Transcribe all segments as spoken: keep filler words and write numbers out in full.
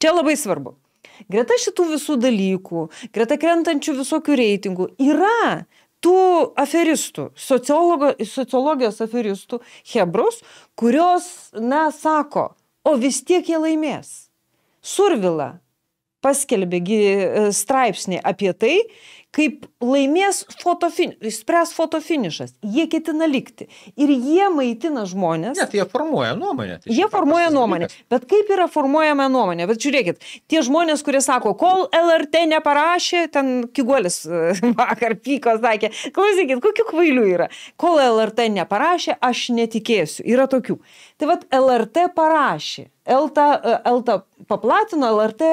čia labai svarbu. Greta šitų visų dalykų, greta krentančių visokių reitingų yra tų aferistų, sociologijos aferistų, hebrus, kurios, na, sako, o vis tiek jie laimės. Survila paskelbė straipsnį apie tai, kaip laimės fotofinišas, spręs fotofinišas. Jie ketina likti. Ir jie maitina žmonės. Net jie formuoja nuomonę. Tai jie formuoja nuomonę. Dalykas. Bet kaip yra formuojama nuomonė? Bet žiūrėkit, tie žmonės, kurie sako, kol L R T neparašė, ten Kiguolis vakar pyko, sakė, klausykit, kokių kvailių yra. Kol L R T neparašė, aš netikėsiu. Yra tokių. Tai vat L R T parašė. Elta, Elta paplatino, L R T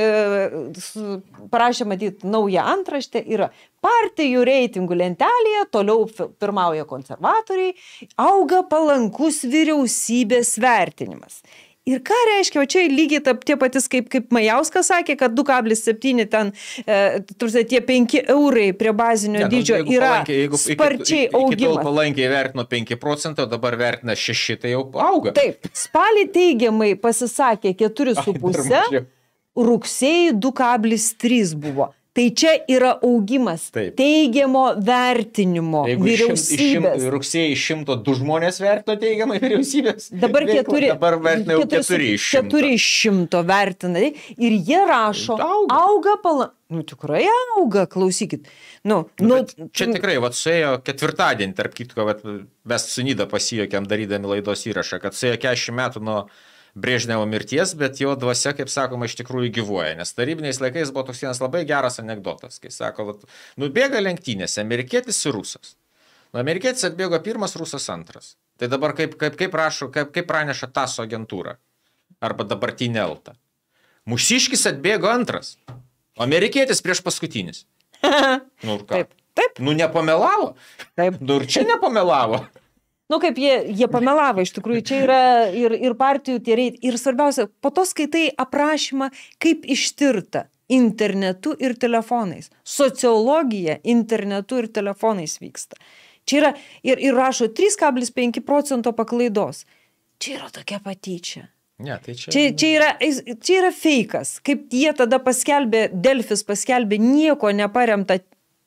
e, parašė matyti naują antraštę, yra partijų reitingų lentelėje, toliau pirmauja konservatoriai, auga palankus vyriausybės vertinimas. Ir ką reiškia, o čia lygiai tap, tie patys, kaip, kaip Majauskas sakė, kad du kablelis septyni ten, e, tursi, tie penki eurai prie bazinio ne, dydžio nu, yra palankiai, jeigu, sparčiai iki, augimas. Iki tol palankiai vertino penki procentai, o dabar vertina šeši, tai jau auga. Taip, spalį teigiamai pasisakė keturi su puse, rugsėjai du kablelis trys buvo. Tai čia yra augimas Taip. Teigiamo vertinimo jeigu vyriausybės. Jeigu rugsėjai šimto du žmonės vertino teigiamai vyriausybės. Dabar keturi, dabar vertina jau keturi iš šimto. Keturi iš šimto vertina. Ir jie rašo, auga, auga pala... Nu, tikrai auga, klausykit. Nu, nu, nu, čia tikrai, vat suėjo ketvirtadienį, tarp kitko, vat, mes su Nida pasijokėm darydami laidos įrašą, kad suėjo keturiasdešimt metų nuo Brežnevo mirties, bet jo dvasia, kaip sakoma, iš tikrųjų gyvuoja, nes tarybiniais laikais buvo toks vienas labai geras anekdotas, kai sako, vat, nubėga lenktynėse amerikietis ir rusas. Nu, amerikietis atbėgo pirmas, rusas antras. Tai dabar kaip, kaip, kaip, rašo, kaip, kaip praneša TASO agentūra arba dabartinė Elta. Mūsiškis atbėgo antras, o amerikietis prieš paskutinis. Nu, taip, taip. Nu, nepamelavo. Taip. Nu, ir čia nepamelavo. Nu, kaip jie, jie pamelavo, iš tikrųjų, čia yra ir, ir partijų tie reit. Ir svarbiausia, po to skaitai aprašymą, kaip ištirta internetu ir telefonais. Sociologija internetu ir telefonais vyksta. Čia yra, ir, ir rašo trys kablelis penki procento paklaidos. Čia yra tokia patyčia. Ne, tai čia... Čia, čia, yra, čia yra feikas. Kaip jie tada paskelbė, Delfis paskelbė nieko neparemta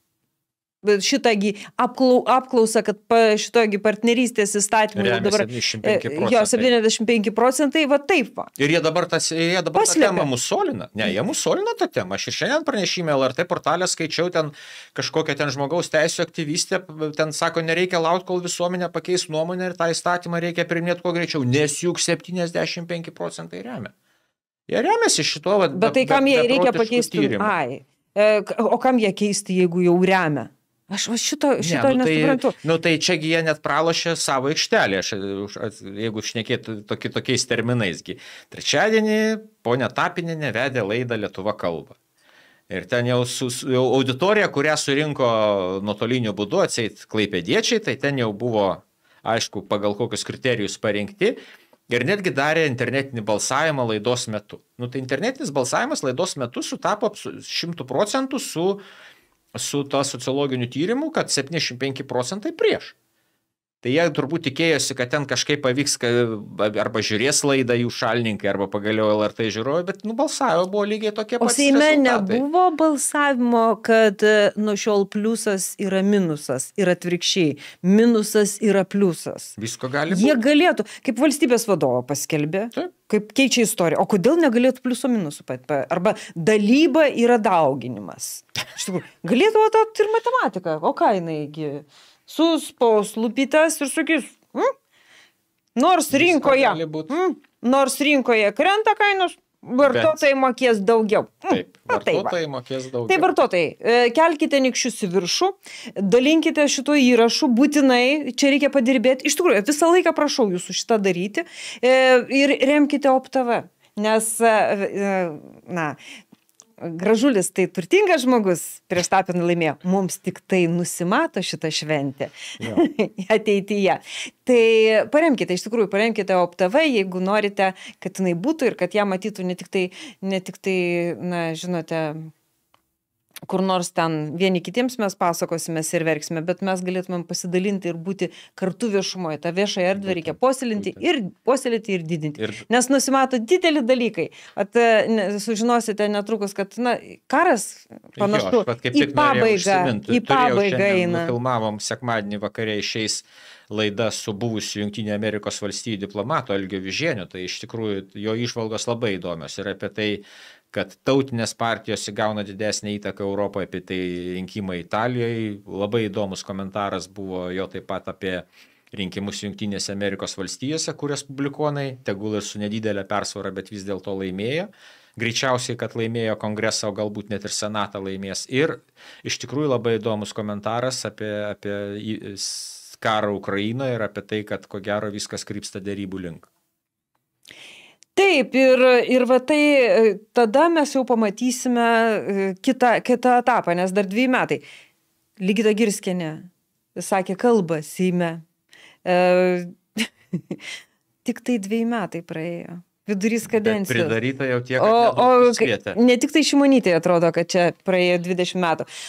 šitągi apklau, apklausą, kad pa, šitogi partnerystės įstatymų dabar jo septyniasdešimt penki procentai, va taip va. Ir jie dabar, tas, jie dabar tą temą musolina. Ne, jie musolina tą temą. Aš ir šiandien pranešime L R T portalę skaičiau ten kažkokią ten žmogaus teisų aktyvistę, ten sako, nereikia laukti, kol visuomenė pakeis nuomonę ir tą įstatymą reikia priiminėti kuo greičiau, nes juk septyniasdešimt penki procentai remia. Jie remiasi šituo, bet, bet tai kam jie reikia pakeisti? Ai, o kam jie keisti, jeigu jau remia? Aš va šito, šito ne, nu, nesuprantu. Tai, nu tai čiagi jie net pralošė savo aikštelį, aš, jeigu šnekėtų toki, tokiais terminaisgi. Trečiadienį ponia Tapinienė vedė laidą Lietuva kalba. Ir ten jau, su, jau auditorija, kurią surinko nuotoliniu būdu atseit klaipėdiečiai, tai ten jau buvo, aišku, pagal kokius kriterijus parinkti. Ir netgi darė internetinį balsavimą laidos metu. Nu tai internetinis balsavimas laidos metu sutapo šimtu procentų su su to sociologiniu tyrimu, kad septyniasdešimt penki procentai prieš. Tai jie turbūt tikėjosi, kad ten kažkaip pavyks, arba žiūrės laidą jų šalininkai, arba pagaliau L R T žiūrojo, bet nu, balsavimo buvo lygiai tokie patys rezultatai. O Seime nebuvo balsavimo, kad nuo šiol pliusas yra minusas ir atvirkščiai. Minusas yra pliusas. Visko gali būti. Jie galėtų, kaip valstybės vadovo paskelbė, Taip. Kaip keičia istoriją. O kodėl negalėtų pliuso minusų? Arba dalyba yra dauginimas. Iš tikrųjų, galėtų tapti ir matematika. O ką jinaigi? Suspaus lupytas ir sakys, hm? nors, rinkoje, hm? nors rinkoje krenta kainos, vartotojai Bet. mokės daugiau. Taip, vartotojai tai mokės daugiau. Tai vartotojai, kelkite nykščius į viršų, dalinkite šito įrašų, būtinai, čia reikia padirbėti. Iš tikrųjų, visą laiką prašau jūsų šitą daryti ir remkite OptV, nes, na, Gražulis tai turtingas žmogus, prieš Tapiną laimėjo, mums tik tai nusimato šitą šventę ateityje. Tai paremkite, iš tikrųjų, paremkite OptV, jeigu norite, kad jinai būtų ir kad ją matytų ne tik tai, ne tik tai na, žinote, kur nors ten vieni kitiems mes pasakosime ir verksime, bet mes galėtumėm pasidalinti ir būti kartu viešumoje. Ta viešą erdvę reikia puoselinti ir, puoselėti ir didinti. Ir... Nes nusimato dideli dalykai. At, ne, sužinosite netrukus, kad na, karas panašu jo, į pabaigą. Į pabaigą eina. Filmavom sekmadienį vakare išeis laida su buvusiu Jungtinių Amerikos valstijų diplomatu Algiu Vižieniu. Tai iš tikrųjų jo įžvalgos labai įdomios ir apie tai, kad tautinės partijos įgauna didesnį įtaką Europoje, apie tai rinkimai Italijoje. Labai įdomus komentaras buvo jo taip pat apie rinkimus Jungtinėse Amerikos valstijose, kur respublikonai, tegul ir su nedidelė persvara, bet vis dėlto laimėjo. Greičiausiai, kad laimėjo kongresą, o galbūt net ir senatą laimės. Ir iš tikrųjų labai įdomus komentaras apie, apie karą Ukrainoje ir apie tai, kad ko gero viskas krypsta derybų link. Taip, ir, ir va tai tada mes jau pamatysime kitą, kitą etapą, nes dar dviejų metai. Ligita Girskienė sakė kalbą Seime. E, tik tai dviejų metai praėjo. Vidurys kadencijos. Pridaryta jau tiek, o, o ne tik tai Šimonytė atrodo, kad čia praėjo dvidešimt metų.